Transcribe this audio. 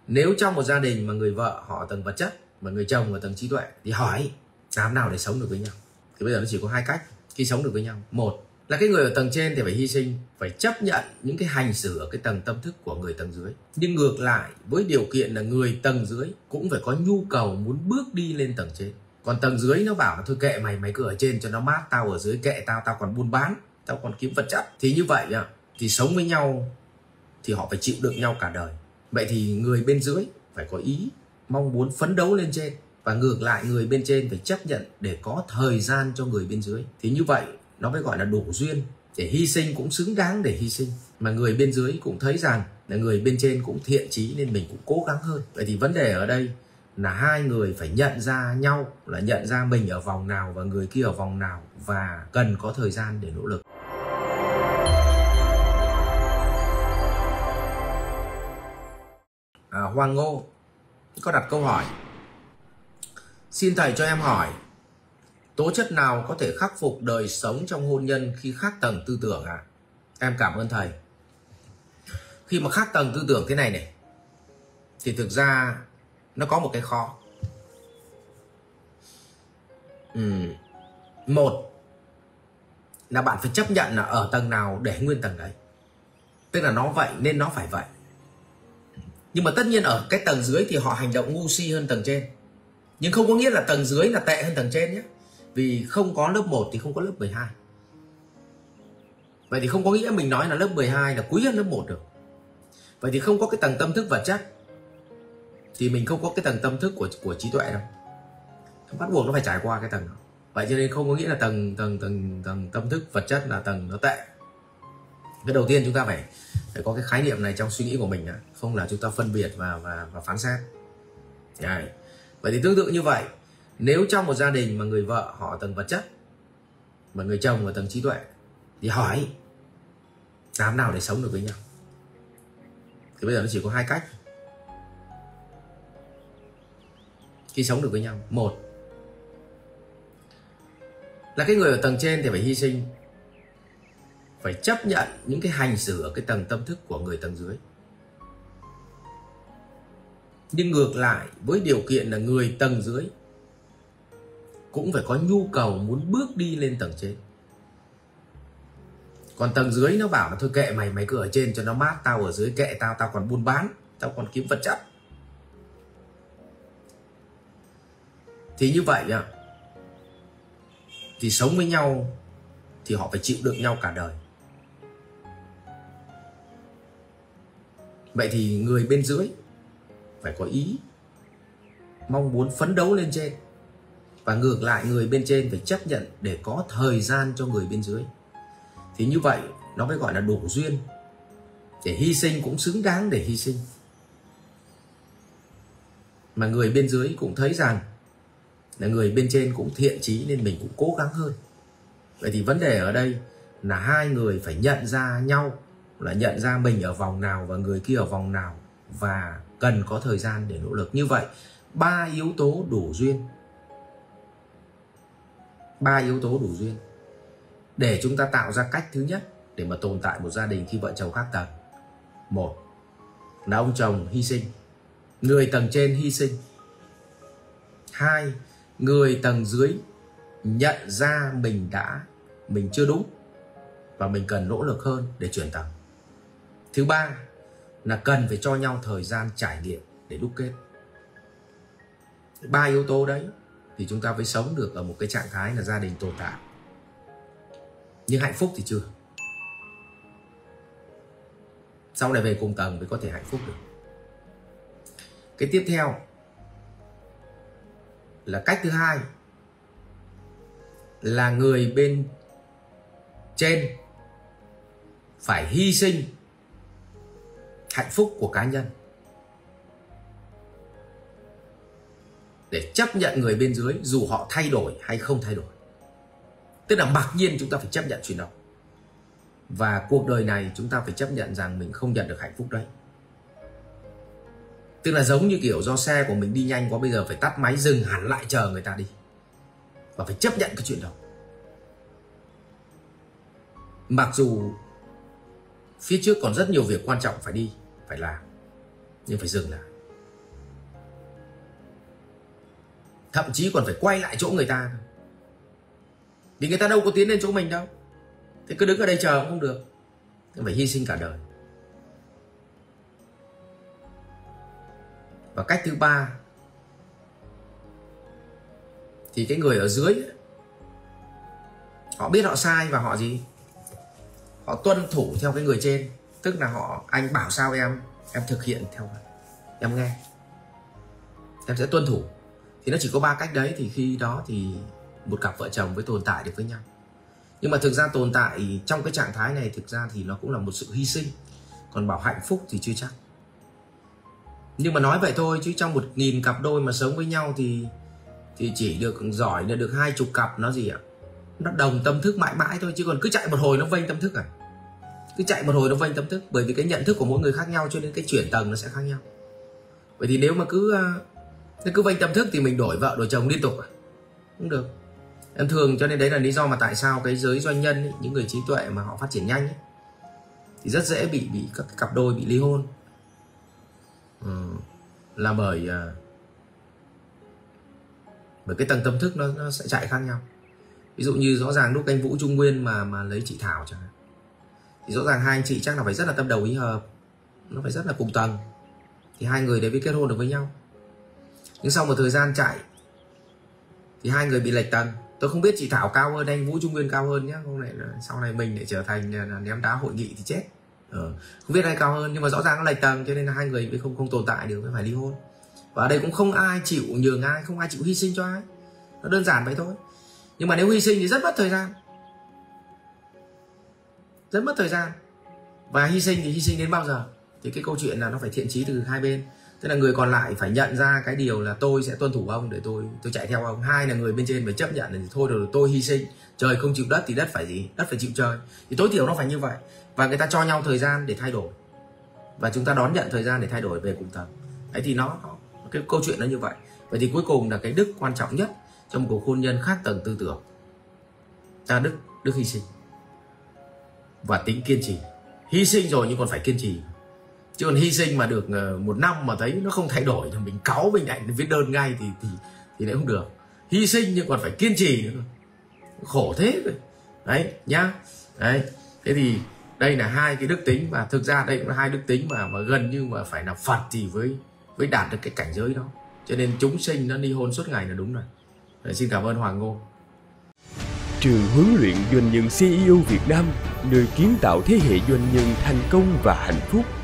Nếu trong một gia đình mà người vợ họ ở tầng vật chất mà người chồng ở tầng trí tuệ thì hỏi làm nào để sống được với nhau. Thì bây giờ nó chỉ có hai cách khi sống được với nhau. Một là cái người ở tầng trên thì phải hy sinh, phải chấp nhận những cái hành xử ở cái tầng tâm thức của người tầng dưới. Nhưng ngược lại, với điều kiện là người tầng dưới cũng phải có nhu cầu muốn bước đi lên tầng trên. Còn tầng dưới nó bảo là thôi kệ mày, mày cứ ở trên cho nó mát, tao ở dưới kệ tao, tao còn buôn bán, tao còn kiếm vật chất. Thì như vậy thì sống với nhau thì họ phải chịu đựng nhau cả đời. Vậy thì người bên dưới phải có ý mong muốn phấn đấu lên trên, và ngược lại người bên trên phải chấp nhận để có thời gian cho người bên dưới. Thì như vậy nó mới gọi là đủ duyên, để hy sinh cũng xứng đáng để hy sinh, mà người bên dưới cũng thấy rằng là người bên trên cũng thiện chí nên mình cũng cố gắng hơn. Vậy thì vấn đề ở đây là hai người phải nhận ra nhau, là nhận ra mình ở vòng nào và người kia ở vòng nào, và cần có thời gian để nỗ lực. Hoàng Ngô có đặt câu hỏi: xin thầy cho em hỏi tố chất nào có thể khắc phục đời sống trong hôn nhân khi khác tầng tư tưởng ạ? Em cảm ơn thầy. Khi mà khác tầng tư tưởng thế này này thì thực ra nó có một cái khó. Một là bạn phải chấp nhận là ở tầng nào để nguyên tầng đấy, tức là nó vậy nên nó phải vậy. Nhưng mà tất nhiên ở cái tầng dưới thì họ hành động ngu si hơn tầng trên, nhưng không có nghĩa là tầng dưới là tệ hơn tầng trên nhé. Vì không có lớp 1 thì không có lớp 12. Vậy thì không có nghĩa mình nói là lớp 12 là quý hơn lớp 1 được. Vậy thì không có cái tầng tâm thức vật chất thì mình không có cái tầng tâm thức của trí tuệ đâu. Bắt buộc nó phải trải qua cái tầng đó. Vậy cho nên không có nghĩa là tầng tâm thức vật chất là tầng nó tệ. Cái đầu tiên chúng ta phải có cái khái niệm này trong suy nghĩ của mình, không là chúng ta phân biệt và phán xét. Đấy. Vậy thì tương tự như vậy, nếu trong một gia đình mà người vợ họ ở tầng vật chất mà người chồng ở tầng trí tuệ thì hỏi làm nào để sống được với nhau. Thì bây giờ nó chỉ có hai cách khi sống được với nhau. Một là cái người ở tầng trên thì phải hy sinh, phải chấp nhận những cái hành xử ở cái tầng tâm thức của người tầng dưới. Nhưng ngược lại, với điều kiện là người tầng dưới cũng phải có nhu cầu muốn bước đi lên tầng trên. Còn tầng dưới nó bảo là thôi kệ mày, mày cứ ở trên cho nó mát, tao ở dưới kệ tao, tao còn buôn bán, tao còn kiếm vật chất. Thì như vậy thì sống với nhau thì họ phải chịu đựng nhau cả đời. Vậy thì người bên dưới phải có ý mong muốn phấn đấu lên trên, và ngược lại người bên trên phải chấp nhận để có thời gian cho người bên dưới. Thì như vậy nó mới gọi là đủ duyên, để hy sinh cũng xứng đáng để hy sinh, mà người bên dưới cũng thấy rằng là người bên trên cũng thiện chí nên mình cũng cố gắng hơn. Vậy thì vấn đề ở đây là hai người phải nhận ra nhau, là nhận ra mình ở vòng nào và người kia ở vòng nào, và cần có thời gian để nỗ lực. Như vậy 3 yếu tố đủ duyên, 3 yếu tố đủ duyên để chúng ta tạo ra cách thứ nhất để mà tồn tại một gia đình khi vợ chồng khác tầng. Một là ông chồng hy sinh, người tầng trên hy sinh. Hai, người tầng dưới nhận ra mình chưa đúng và mình cần nỗ lực hơn để chuyển tầng. Thứ ba là cần phải cho nhau thời gian trải nghiệm để đúc kết. 3 yếu tố đấy thì chúng ta mới sống được ở một cái trạng thái là gia đình tồn tại. Nhưng hạnh phúc thì chưa. Sau này về cùng tầng mới có thể hạnh phúc được. Cái tiếp theo là cách thứ hai, là người bên trên phải hy sinh hạnh phúc của cá nhân để chấp nhận người bên dưới dù họ thay đổi hay không thay đổi. Tức là mặc nhiên chúng ta phải chấp nhận chuyện đó. Và cuộc đời này chúng ta phải chấp nhận rằng mình không nhận được hạnh phúc đấy. Tức là giống như kiểu do xe của mình đi nhanh quá, bây giờ phải tắt máy dừng hẳn lại chờ người ta đi. Và phải chấp nhận cái chuyện đó. Mặc dù phía trước còn rất nhiều việc quan trọng phải đi, phải làm, nhưng phải dừng lại. thậm chí còn phải quay lại chỗ người ta, vì người ta đâu có tiến lên chỗ mình đâu. Thế cứ đứng ở đây chờ cũng không được, phải hy sinh cả đời. Và cách thứ ba thì cái người ở dưới ấy, họ biết họ sai và họ gì, họ tuân thủ theo cái người trên, tức là anh bảo sao em thực hiện theo, em nghe, em sẽ tuân thủ. Thì nó chỉ có 3 cách đấy, thì khi đó thì một cặp vợ chồng mới tồn tại được với nhau. Nhưng mà thực ra tồn tại trong cái trạng thái này thực ra thì nó cũng là một sự hy sinh, còn bảo hạnh phúc thì chưa chắc. Nhưng mà nói vậy thôi, chứ trong 1000 cặp đôi mà sống với nhau thì chỉ được giỏi là được 20 cặp nó gì ạ, nó đồng tâm thức mãi mãi thôi, chứ còn cứ chạy một hồi nó vênh tâm thức à, cứ chạy một hồi nó vênh tâm thức, bởi vì cái nhận thức của mỗi người khác nhau cho nên cái chuyển tầng nó sẽ khác nhau. Vậy thì nếu mà cứ vênh tâm thức thì mình đổi vợ đổi chồng liên tục à, không được. Em thường, cho nên đấy là lý do mà tại sao cái giới doanh nhân ấy, những người trí tuệ mà họ phát triển nhanh ấy, thì rất dễ bị các cặp đôi bị ly hôn, là bởi cái tầng tâm thức nó sẽ chạy khác nhau. Ví dụ như rõ ràng lúc anh Vũ Trung Nguyên mà lấy chị Thảo chẳng hạn, thì rõ ràng hai anh chị chắc là phải rất là tâm đầu ý hợp, nó phải rất là cùng tầng, thì hai người đấy mới kết hôn được với nhau. Nhưng sau một thời gian chạy thì hai người bị lệch tầng. Tôi không biết chị Thảo cao hơn anh Vũ Trung Nguyên cao hơn nhé, không lại sau này mình lại trở thành ném đá hội nghị thì chết. Không biết ai cao hơn, nhưng mà rõ ràng nó lệch tầng, cho nên là hai người mới không tồn tại được, mới phải ly hôn. Và ở đây cũng không ai chịu nhường ai, không ai chịu hy sinh cho ai, nó đơn giản vậy thôi. Nhưng mà nếu hy sinh thì rất mất thời gian, rất mất thời gian. Và hy sinh thì hy sinh đến bao giờ? Thì cái câu chuyện là nó phải thiện chí từ hai bên. Tức là người còn lại phải nhận ra cái điều là tôi sẽ tuân thủ ông để tôi chạy theo ông. Hai là người bên trên phải chấp nhận là thôi rồi tôi hy sinh, trời không chịu đất thì đất phải gì? Đất phải chịu trời. Thì tối thiểu nó phải như vậy. Và người ta cho nhau thời gian để thay đổi, và chúng ta đón nhận thời gian để thay đổi về cùng tầng. Đấy thì cái câu chuyện nó như vậy. Vậy thì cuối cùng là cái đức quan trọng nhất trong cuộc hôn nhân khác tầng tư tưởng, ta đức hy sinh và tính kiên trì. Hy sinh rồi nhưng còn phải kiên trì, chứ còn hy sinh mà được 1 năm mà thấy nó không thay đổi thì mình cáu, mình lại viết đơn ngay thì lại không được. Hy sinh nhưng còn phải kiên trì nữa, khổ thế rồi. Đấy nhá. Đấy, thế thì đây là 2 cái đức tính, và thực ra đây cũng là 2 đức tính mà gần như mà phải là Phật thì với đạt được cái cảnh giới đó. Cho nên chúng sinh nó ly hôn suốt ngày là đúng rồi. Đấy, xin cảm ơn Hoàng Ngô. Trường huấn luyện doanh nhân CEO Việt Nam, nơi kiến tạo thế hệ doanh nhân thành công và hạnh phúc.